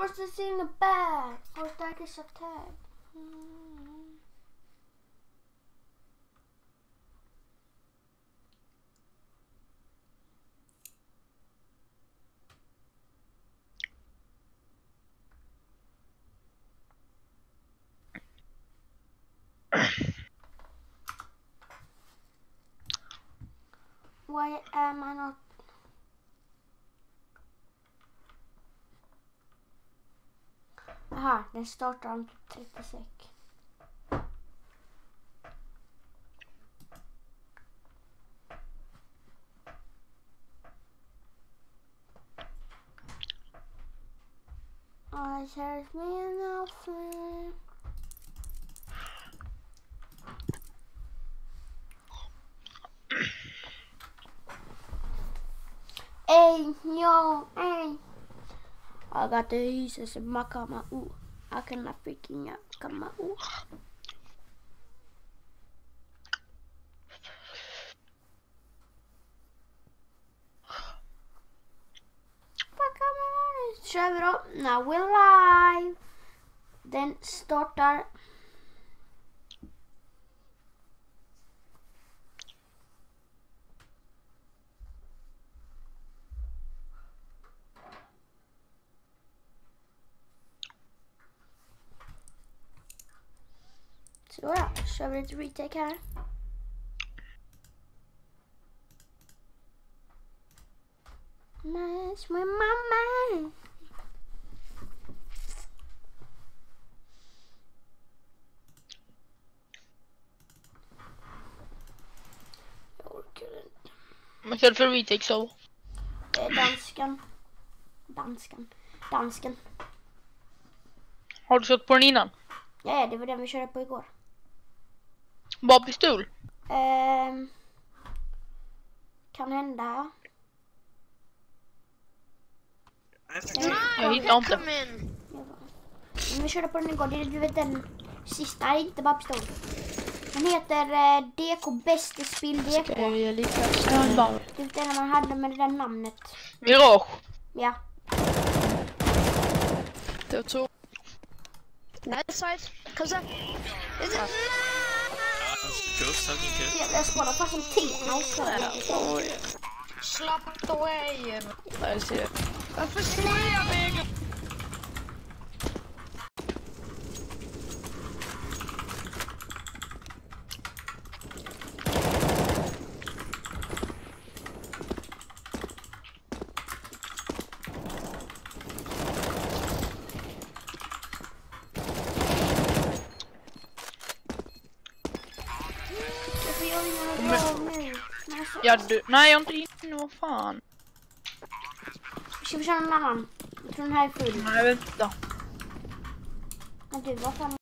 Monsters in the bag. For darkest of tag. Why am I not? Aha, den startar om 36. I serve me enough. Hey, yo, hey. I got the Jesus in my kama. Ooh, I cannot freaking out. Kama. Ooh. Kör vi då. Now we're live. Den startar. Så ja, kör vi lite retake här. Nice with mamma. Jag orkar inte. Man kör för retake så. Dansken. Har du kört på den innan? Ja, det var den vi körde på igår. Bara pistol? Kan hända. Jag hittar inte. Men vi körde på den igår. Det är, du vet, den sista. Nej, inte bara pistol. Den heter DK Bäste Spill DK. Ska jag göra lite snöball? Det är den man hade med det där namnet. Mirage. Ja. Det var så. Nice side. Kom så. Jag skådar fast som 10. Slapp away. Jag ser. Varför slår jag mig? Ja, du. Nej, jag är inte inne. Vad fan? Ska vi köra någon annan? Jag tror den här är full. Nej, vänta. Men du, vad fan?